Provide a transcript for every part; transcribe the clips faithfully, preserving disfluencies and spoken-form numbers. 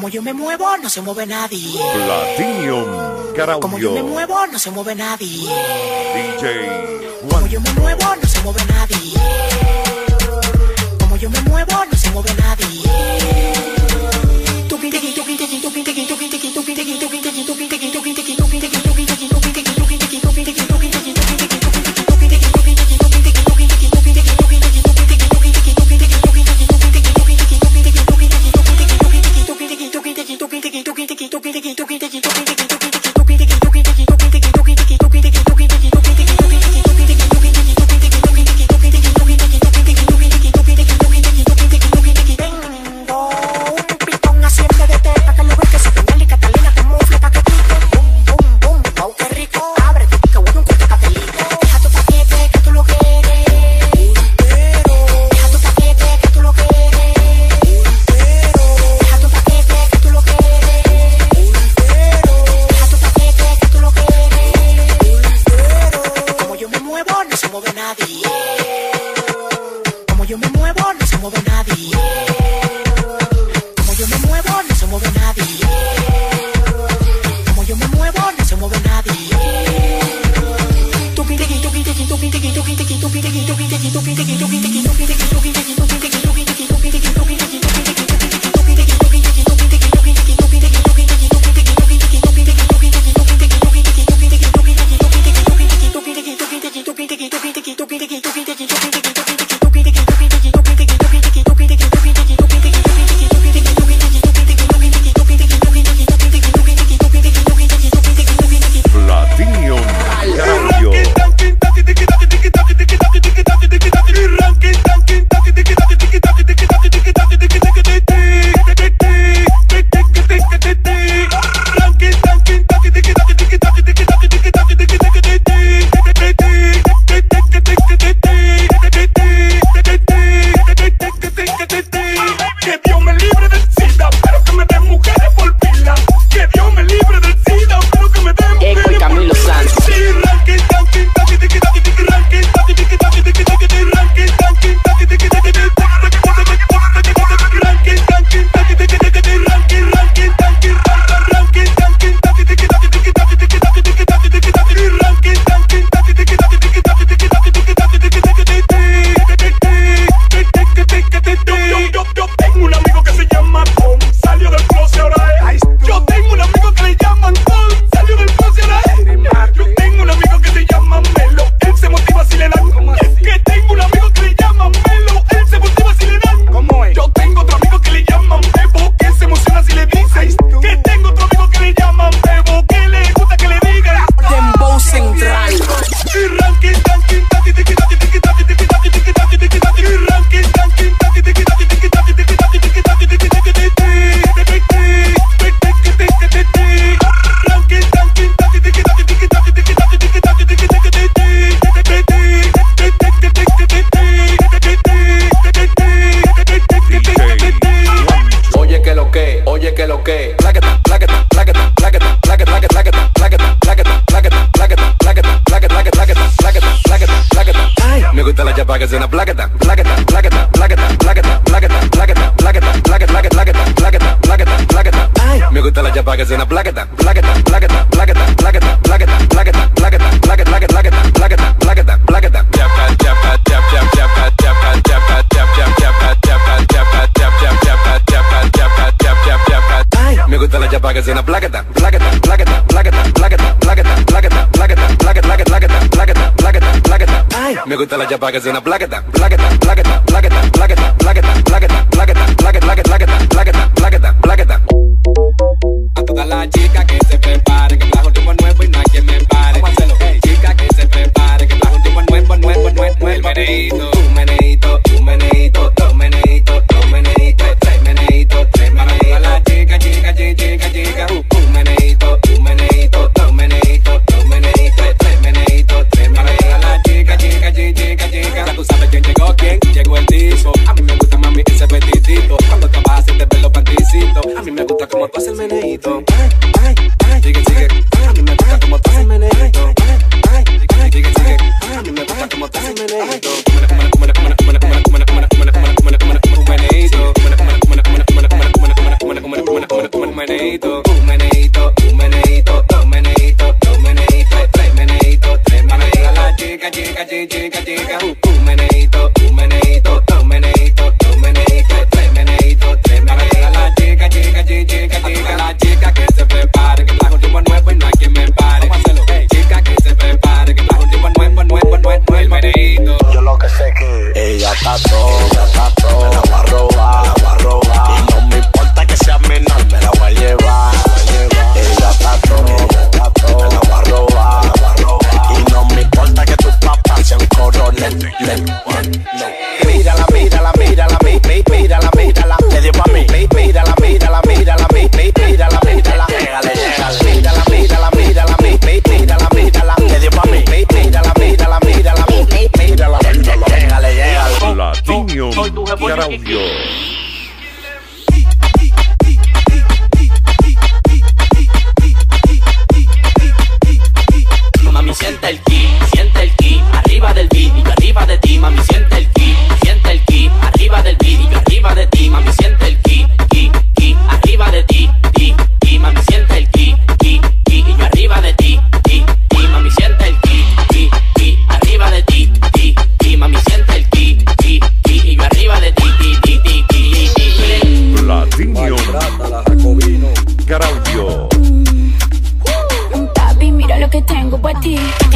Como yo me muevo, no se mueve nadie. Platinum Caraudio. Como yo me muevo, no se mueve nadie. D J Como yo me muevo, no se mueve nadie. Como yo me muevo, no se mueve nadie. Como yo me muevo, no se mueve nadie. Como yo me muevo, no se mueve nadie. Como yo me muevo, no se mueve nadie. Me gusta la chapa que suena plaqueta, plaqueta, plaqueta, plaqueta, plaqueta, plaqueta, plaqueta, plaqueta, plaqueta, plaqueta, plaqueta, plaqueta, plaqueta. A todas las chicas que se preparen, que trajo un tipo nuevo y no hay quien me pare. Chicas que se preparen, que trajo un tipo nuevo, nuevo, nuevo, nuevo. Meneíto, un meneíto, un meneíto, dos meneítos, dos meneítos, tres meneítos, tres meneítos. A las chicas, chicas, chicas, chicas, un meneíto, un meneíto, dos meneítos, dos meneítos, tres meneítos, tres meneítos. A las chicas, chicas, chicas, chicas, ya tú sabes quién llegó, quién llegó el disco. A mí me gusta, mami, ese vestidito. Cuando trabajas te ves los panticitos. A mí me gusta como tú haces el meneíto. Ay, ay, ay, sigue, sigue. A mí me gusta como tú haces el meneíto. Ay, ay, sigue, sigue. A mí me gusta como tú haces el meneíto. Un meneíto. meneito, un meneito, un meneito, dos meneitos, dos meneitos, tres meneitos, tres meneitos. La chica, chica, chica, chica, un meneito, un meneito, dos meneitos, dos meneitos, tres meneitos, tres meneitos. La chica, chica, chica, chica, la chica que se prepare, que trajo un ritmo nuevo y no hay quien me pare. Hey, chica que se prepare, que trajo un ritmo nuevo, nuevo, nuevo, nuevo, el meneito. Yo lo que sé que ella está todo, ella está todo. Me la voy a robar, la voy a robar. Y no me importa que sea menor, me la voy a llevar. Ella está todo, ella está todo. Me la voy a robar, la voy a robar. Y no me importa que tus papás sean coronel. Mírala, mírala, mírala, mí, mí, mírala, mírala. Le dio pa' mí. Mí, mírala, mírala, mírala, mí, mí, mírala, mírala. Llegale, llegale. Mírala, mírala, mírala, mí, mí, mírala, mírala. Le dio pa' mí. Mí, mírala, mírala, mírala, mí, mí, mírala, mírala. Llegale, llegale. Latinium Garaudio. Mami, siente el ki, siente el ki, arriba del beat y yo arriba de ti. Mami, siente el ki, siente el ki, arriba del beat y yo arriba de ti. Mami, siente el ki, ki, ki, arriba de ti, ti, ti. Mami, siente el ki, ki, ki, y yo arriba de ti, ti, ti. Mami, siente el ki, ki, ki, arriba de ti, ti, ti. Mami, siente el ki, ki, ki, y yo arriba de ti, ti, ti, ti, ti, ti. Latinium Garaudio. Papi, mira lo que tengo para ti.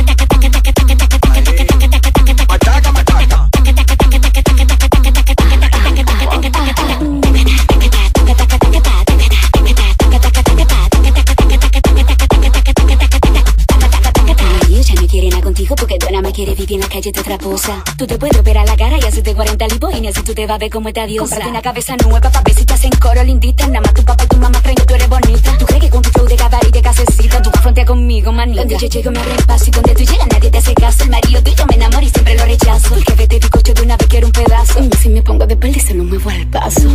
Porque Dona me quiere vivir en la calle de otra cosa. Tú te puedes operar la cara y hacerte cuarenta lipoínas y tú te vas a ver como esta diosa. Cómprate una cabeza nueva pa' ver si estás en coro, lindita. Nada más tu papá y tu mamá creen que tú eres bonita. ¿Tú crees que con tu flow de gabar y de casecita tú fronteas conmigo, manita? Donde yo llego me abren paso y donde tú llegas nadie te hace caso. El marido tuyo me enamora y siempre lo rechazo. El jefe te bizcocho de una vez quiero un pedazo. Y si me pongo de perdiz no me voy al paso.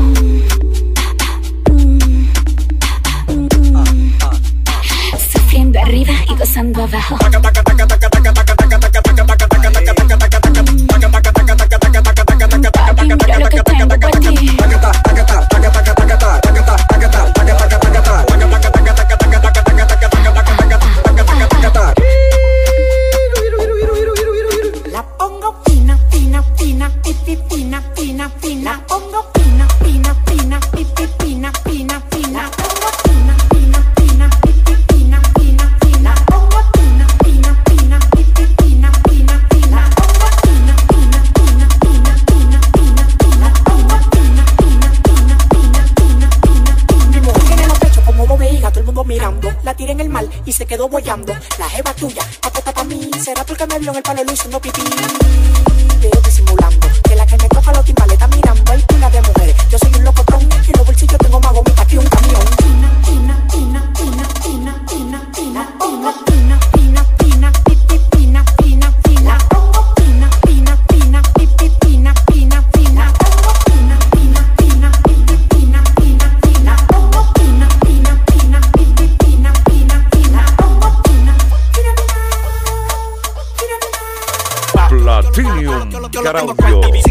Sufriendo arriba y gozando abajo. Papi, mira lo que tengo para ti. La pongo fina, fina, fina, pipi, fina, fina, fina. La pongo fina, fina, fina, pipi, fina, fina, fina. La pongo fina, fina, fina, pipi, fina, fina, fina. La pongo fina, fina, fina, pipi, fina, fina, fina. La pongo fina, fina, fina, fina, fina, fina, fina. La pongo fina, fina, fina, fina, fina, fina, fina. Mi mujer tiene los pechos como bobeíga, todo el mundo mirando. La tiré en el mar y se quedó boyando. La jeva tuya, apuesta pa' mí. Será porque me vio en el palo lo hizo no pipí. Veo disimulando que la que me toca los timbales está mirando. Hay pila de mujeres, yo soy un locotón. En los bolsillos tengo más gomita que un camión. Fina, fina, fina, fina, fina, fina, fina. Pongo fina, fina, fina, pipi, fina, fina, fina. Pongo fina, fina, fina, pipi, fina, fina, fina. Pongo fina, fina, fina, pipi, fina, fina, fina. Pongo fina, fina, fina, pipi, fina, fina, fina. Pongo fina, fina, fina, fina, fina. Latinium Garaudio.